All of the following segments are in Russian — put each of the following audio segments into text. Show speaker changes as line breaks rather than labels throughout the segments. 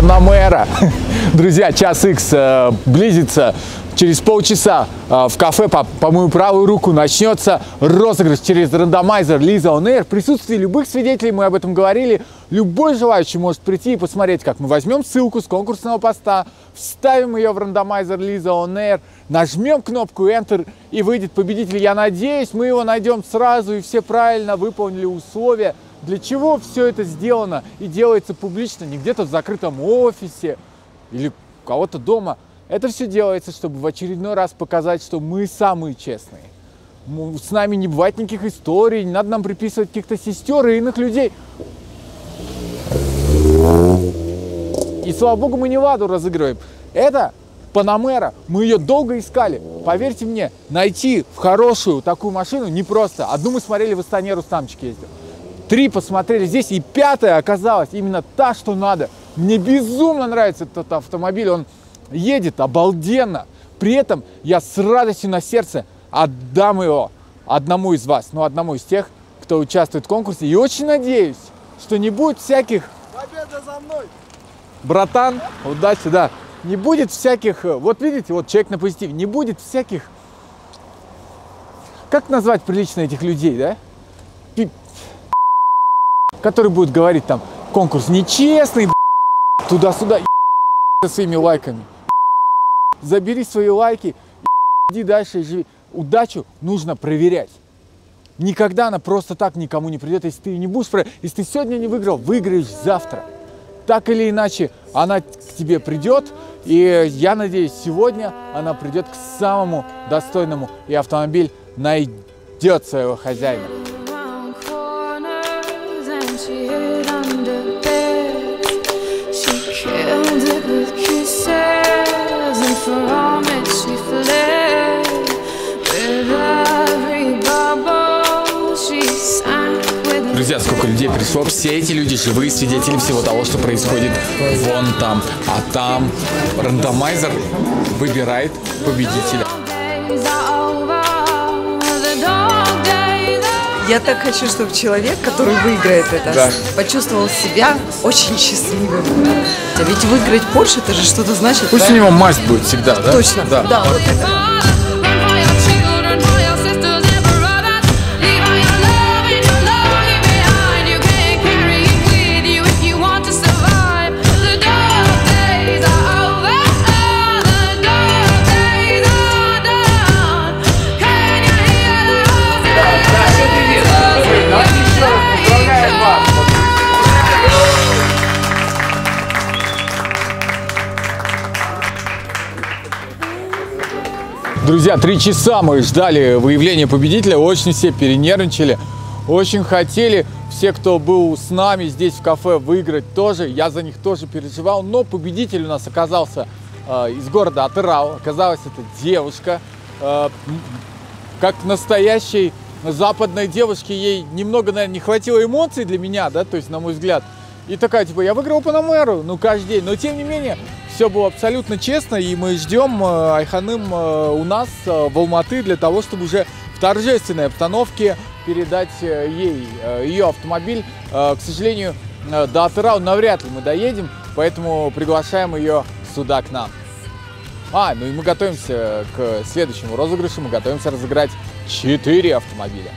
Панамера. Друзья, час Х близится. Через полчаса в кафе по мою правую руку начнется розыгрыш через рандомайзер Liza On Air. В присутствии любых свидетелей, мы об этом говорили, любой желающий может прийти и посмотреть, как мы возьмем ссылку с конкурсного поста, вставим ее в рандомайзер Liza On Air, нажмем кнопку Enter и выйдет победитель. Я надеюсь, мы его найдем сразу и все правильно выполнили условия. Для чего все это сделано и делается публично, не где-то в закрытом офисе или у кого-то дома. Это все делается, чтобы в очередной раз показать, что мы самые честные. С нами не бывает никаких историй, не надо нам приписывать каких-то сестер и иных людей. И слава богу, мы не Ладу разыгрываем. Это Панамера. Мы ее долго искали. Поверьте мне, найти в хорошую такую машину непросто. Одну мы смотрели в Астане, Рустамчик ездил. 3 посмотрели здесь, и 5-я оказалась именно та, что надо. Мне безумно нравится этот автомобиль, он едет обалденно. При этом я с радостью на сердце отдам его одному из вас, одному из тех, кто участвует в конкурсе. И очень надеюсь, что не будет всяких...
Победа за мной!
Братан, удачи, да. Не будет всяких... Вот видите, вот человек на позитиве. Не будет всяких... Как назвать прилично этих людей, да? Который будет говорить там, конкурс нечестный, туда-сюда, со своими лайками. Забери свои лайки, иди дальше и живи. Удачу нужно проверять. Никогда она просто так никому не придет, если ты не будешь проверять. Если ты сегодня не выиграл, выиграешь завтра. Так или иначе, она к тебе придет, и я надеюсь, сегодня она придет к самому достойному, и автомобиль найдет своего хозяина. Друзья, сколько людей пришло, все эти люди живые свидетели всего того, что происходит вон там. А там рандомайзер выбирает победителя.
Я так хочу, чтобы человек, который выиграет это, почувствовал себя очень счастливым. А ведь выиграть Porsche, это же что-то значит.
Пусть у него масть будет всегда, да?
Точно, да. Вот это.
Друзья, 3 часа мы ждали выявления победителя, очень все перенервничали, очень хотели, все, кто был с нами здесь в кафе, выиграть тоже, я за них тоже переживал, но победитель у нас оказался из города Атырау, оказалась это девушка, как настоящей западной девушке, ей немного, наверное, не хватило эмоций для меня, да, то есть, на мой взгляд, и такая, типа, я выиграл Панамеру, каждый день, но тем не менее, все было абсолютно честно, и мы ждем Айханым у нас в Алматы для того, чтобы уже в торжественной обстановке передать ей ее автомобиль. К сожалению, до Атырау навряд ли мы доедем, поэтому приглашаем ее сюда к нам. Ну и мы готовимся к следующему розыгрышу, мы готовимся разыграть 4 автомобиля.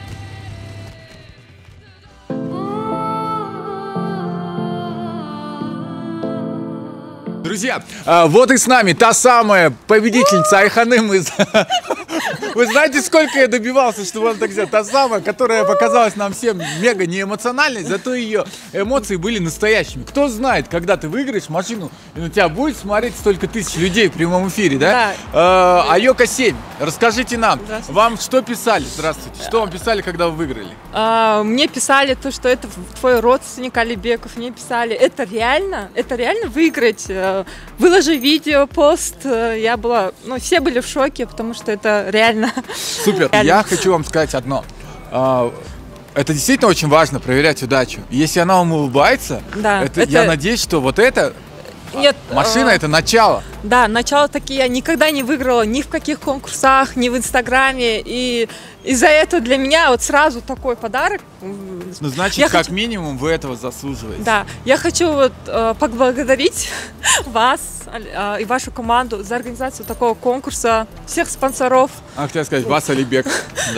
Друзья, вот и с нами та самая победительница Айханым из... Вы знаете, сколько я добивался, чтобы он так сделал? Та самая, которая показалась нам всем мега неэмоциональной, зато ее эмоции были настоящими. Кто знает, когда ты выиграешь машину, и на тебя будет смотреть столько тысяч людей в прямом эфире, да? Айока 7, расскажите нам, вам что писали? Здравствуйте. Что вам писали, когда вы выиграли?
Мне писали то, что это твой родственник Алибеков. Мне писали, это реально выиграть? Выложи видео, пост. Я была, все были в шоке, потому что это реально.
Супер. Реально. Я хочу вам сказать одно. Это действительно очень важно, проверять удачу. Если она вам улыбается, я надеюсь, что вот это
Нет.
Машина это начало.
Да, начало такие я никогда не выиграла ни в каких конкурсах, ни в Инстаграме. И из-за этого для меня вот сразу такой подарок.
Ну, значит, как минимум вы этого заслуживаете.
Да, я хочу вот поблагодарить вас и вашу команду за организацию такого конкурса, всех спонсоров.
А хотел сказать, вас, Алибек.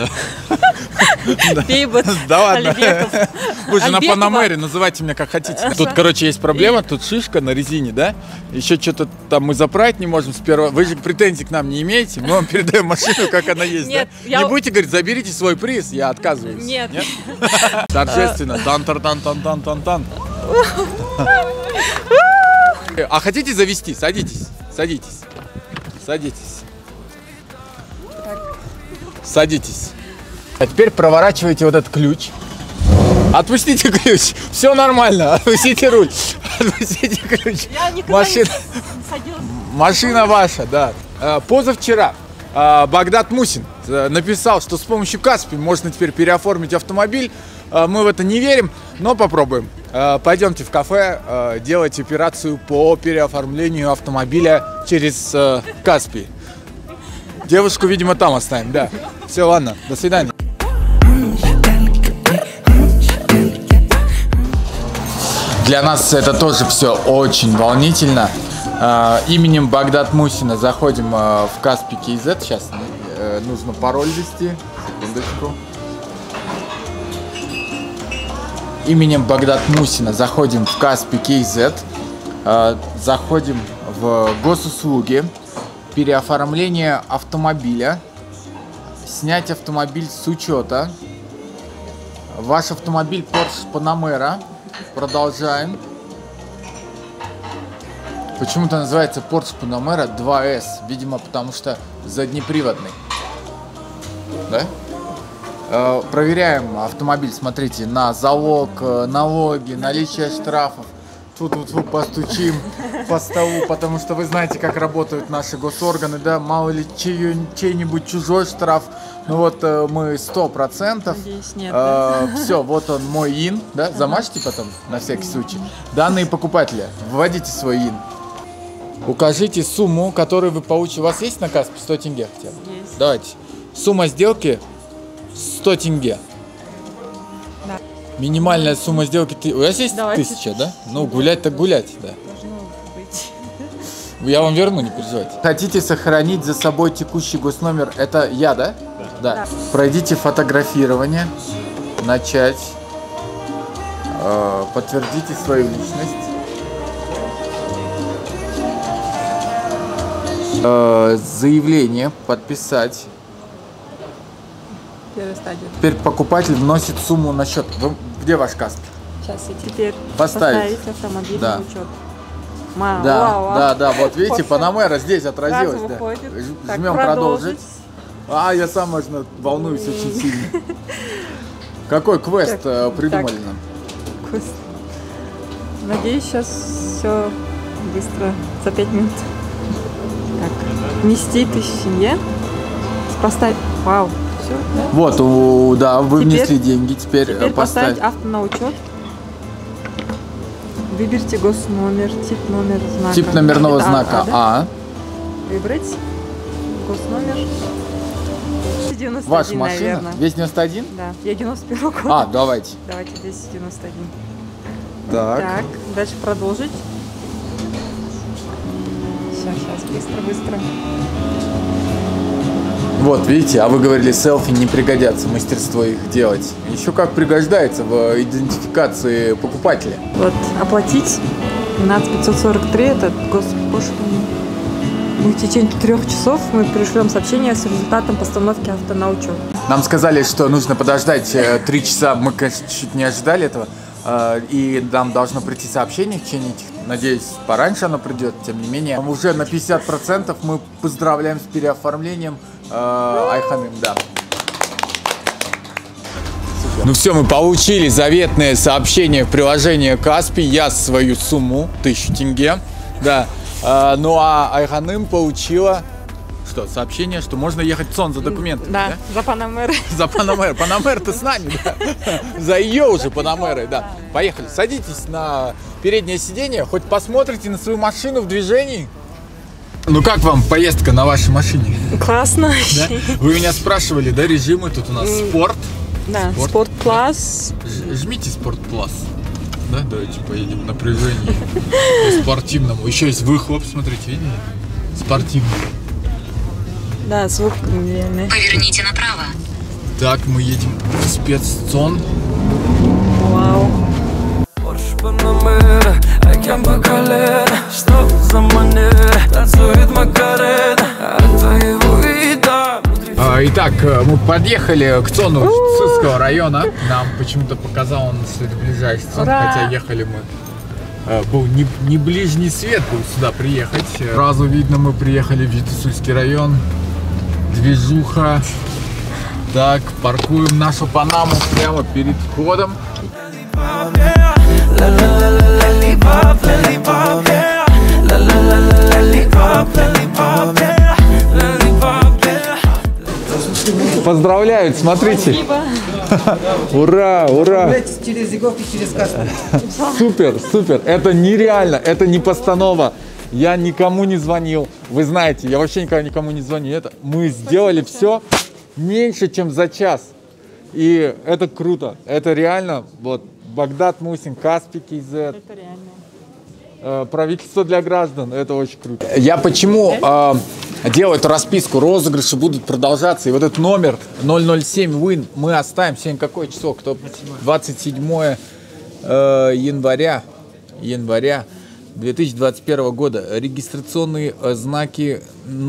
Бейбот,
да ладно.
Алибеков.
Вы же на Панамере, называйте меня как хотите. Тут, короче, есть проблема, тут шишка на резине, да? Еще что-то там мы заправить не можем сперва. Вы же претензий к нам не имеете, мы вам передаем машину, как она есть,
нет,
да? Не будете говорить, заберите свой приз, я отказываюсь.
Нет.
Торжественно. Тан-тан-тан-тан-тан-тан. А хотите завести? Садитесь. Садитесь. Садитесь. Садитесь. А теперь проворачивайте вот этот ключ. Отпустите ключ. Все нормально. Отпустите руль. Отпустите ключ.
Я никогда не садилась.
Машина ваша, да. Позавчера Багдат Мусин написал, что с помощью Каспи можно теперь переоформить автомобиль. Мы в это не верим, но попробуем. Пойдемте в кафе делать операцию по переоформлению автомобиля через Каспи. Девушку, видимо, там оставим, да. Все, ладно, до свидания. Для нас это тоже все очень волнительно. Именем Багдат Мусина заходим в Каспи KZ. Сейчас нужно пароль ввести. Секундочку. Именем Багдат Мусина заходим в Каспи KZ. Заходим в госуслуги. Переоформление автомобиля. Снять автомобиль с учета. Ваш автомобиль Porsche Panamera. Продолжаем. Почему-то называется Porsche Panamera 2S. Видимо, потому что заднеприводный. Да? Проверяем автомобиль, смотрите, на залог, налоги, наличие штрафов. Тут постучим по столу, потому что вы знаете, как работают наши госорганы, да, мало ли чей-нибудь чужой штраф. Ну вот мы 100%.
Надеюсь, нет, да?
Все, вот он мой ин, да, замажьте потом на всякий случай. Данные покупателя, вводите свой ин. Укажите сумму, которую вы получите. У вас есть на Каспи 100 тенге хотя бы?
Есть.
Давайте. Сумма сделки 100 тенге.
Да.
Минимальная сумма сделки, у вас есть 1000, да? Ну, гулять так гулять, да.
Должно быть.
Я вам верну, не переживайте. Хотите сохранить за собой текущий госномер? Это я, да? Да. Пройдите фотографирование. Начать. Подтвердите свою личность. Заявление подписать.
Первая стадия.
Теперь покупатель вносит сумму на счет. Где ваш Каспи?
Сейчас и теперь
поставить
автомобиль
да.
на учет.
Да, вот видите, Панамера здесь отразилась. Да. Жмем продолжить. Я сам, можно, волнуюсь очень сильно. Какой квест придумали нам?
Квест. Надеюсь, сейчас все быстро, за 5 минут. Так, внести 1000 тенге. Поставить. Вау. Все, да?
Вот, да, вы внесли деньги. Теперь
поставить авто на учет. Выберите госномер, тип номер знака.
Тип номерного знака А.
Выбрать госномер. 91,
ваша машина?
Наверное.
Весь 91?
Да, я 91 года.
Давайте.
Давайте 291.
Так,
дальше продолжить. Сейчас, быстро.
Вот, видите, а вы говорили, селфи не пригодятся, мастерство их делать. Еще как пригождается в идентификации покупателя.
Вот, оплатить 12543, это госпошлина. В течение 3 часов мы пришлем сообщение с результатом постановки авто на учет.
Нам сказали, что нужно подождать 3 часа, мы, конечно, чуть не ожидали этого. И нам должно прийти сообщение в течение этих, надеюсь, пораньше оно придет, тем не менее. Уже на 50% мы поздравляем с переоформлением Айханым, да. Ну все, мы получили заветное сообщение в приложении Каспи. Я свою сумму, 1000 тенге, да. Ну а Айханым получила Что, сообщение, что можно ехать в ЦОН за документами,
Да, за Панамерой.
За Панамер. Панамер-то с нами, да. За ее уже Панамерой, да. Поехали, садитесь на переднее сиденье, хоть посмотрите на свою машину в движении. Ну как вам поездка на вашей машине?
Классно.
Да? Вы меня спрашивали, да, режимы, тут у нас спорт.
Да, спорт класс.
Жмите спорт класс. Да, давайте поедем на напряжении по спортивному. Еще есть выхлоп, смотрите, видели? Спортивный.
Да, звук неверный.
Поверните направо.
Так, мы едем в спеццон.
Вау.
Итак, мы подъехали к ЦОНу Цисского района. Нам почему-то показал он, что это ближайший ЦОН, хотя ехали мы. Был не ближний свет был сюда приехать. Сразу видно, мы приехали в Витусульский район. Движуха. Так, паркуем нашу Панаму прямо перед входом. Поздравляют, смотрите.
Спасибо.
Ура, ура.
Через Егорку, через Каспий.
Супер, супер. Это нереально, это не постанова. Я никому не звонил. Вы знаете, я вообще никому не звоню. Мы сделали все меньше, чем за час. И это круто. Это реально. Вот Багдад Мусин, Каспий КЗ.
Это реально.
Правительство для граждан. Это очень круто. Я почему делаю эту расписку? Розыгрыши будут продолжаться. И вот этот номер 007 Win мы оставим. Сегодня какое число? 27 января 2021 года. Регистрационные знаки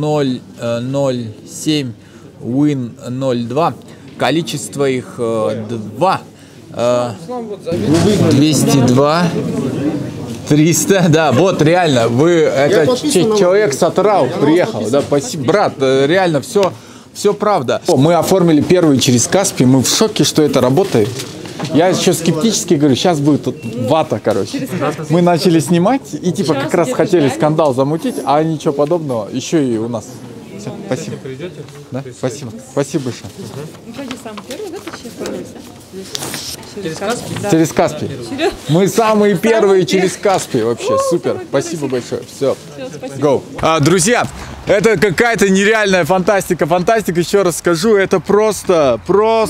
007 Win 02. Количество их 2. 202. 300, да, вот реально, это человек с Атырау приехал, да, спасибо, брат, реально все правда. Мы оформили первый через Каспий, мы в шоке, что это работает. Я еще скептически говорю, сейчас будет тут вата, короче. Мы начали снимать и типа как раз хотели скандал замутить, а ничего подобного, еще и у нас. Все, спасибо. Да? Спасибо. Спасибо большое.
Ну, пойди сам первый, да, ты сейчас появился?
Через Каспий? Да. Через Каспий. Мы самые первые через Каспий вообще. Супер. Спасибо большое. Все. Go. Друзья, это какая-то нереальная фантастика. Фантастика, еще раз скажу, это просто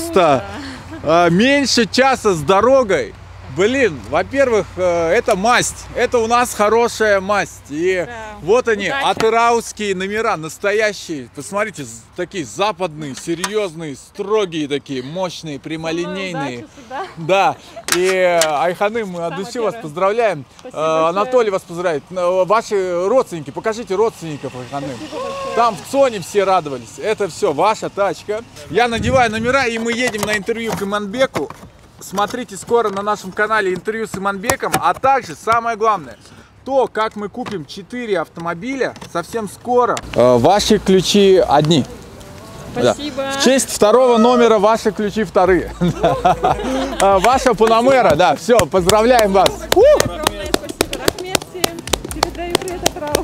меньше часа с дорогой. Блин, во-первых, это масть. Это у нас хорошая масть. И вот они, атырауские номера, настоящие. Посмотрите, такие западные, серьезные, строгие такие, мощные, прямолинейные. Да. И Айханы, мы от души вас поздравляем. Анатолий вас поздравляет. Ваши родственники, покажите родственников Айханы. Там в ЦОНе все радовались. Это все ваша тачка. Я надеваю номера, и мы едем на интервью к Иманбеку. Смотрите скоро на нашем канале интервью с Иманбеком, а также самое главное, то, как мы купим 4 автомобиля совсем скоро. Ваши ключи одни.
Спасибо.
Да. В честь второго номера ваши ключи вторые. Ваша Панамера, да, все, поздравляем вас.
Огромное спасибо, Рахмет всем. Передаю привет Атырау.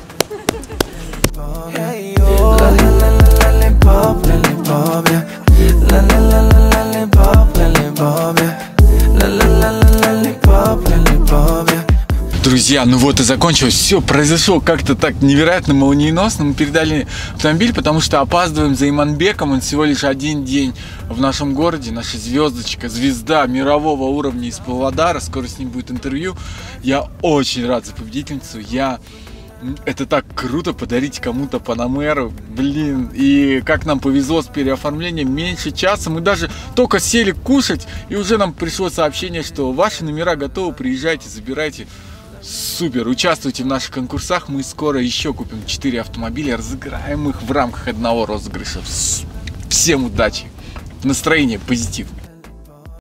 Друзья, ну вот и закончилось. Все произошло как-то так невероятно молниеносно. Мы передали автомобиль, потому что опаздываем за Иманбеком. Он всего лишь один день в нашем городе. Наша звездочка, звезда мирового уровня из Павлодара. Скоро с ним будет интервью. Я очень рад за победительницу. Это так круто подарить кому-то Панамеру, блин, и как нам повезло с переоформлением, меньше часа, мы даже только сели кушать, и уже нам пришло сообщение, что ваши номера готовы, приезжайте, забирайте. Супер, участвуйте в наших конкурсах, мы скоро еще купим 4 автомобиля, разыграем их в рамках одного розыгрыша. Всем удачи, настроение, позитив.